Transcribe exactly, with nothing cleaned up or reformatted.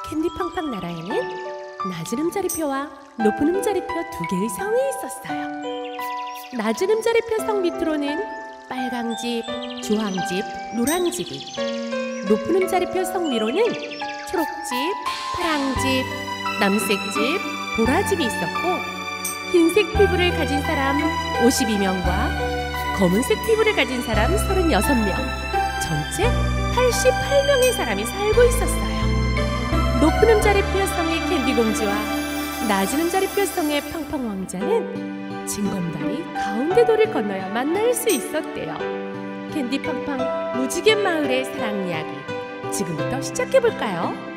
캔디팡팡 나라에는 낮은 음자리표와 높은 음자리표 두 개의 성이 있었어요. 낮은 음자리표 성 밑으로는 빨강집, 주황집, 노란집이, 높은 음자리표 성 위로는 초록집, 파랑집, 남색집, 보라집이 있었고, 흰색 피부를 가진 사람 오십이 명과 검은색 피부를 가진 사람 서른여섯 명, 전체 팔십팔 명의 사람이 살고 있었어요. 높은 음자리표 성의 캔디공주와 낮은 음자리표 성의 팡팡 왕자는 징검다리 가운데도를 건너야 만날 수 있었대요. 캔디팡팡 무지개 마을의 사랑 이야기, 지금부터 시작해볼까요?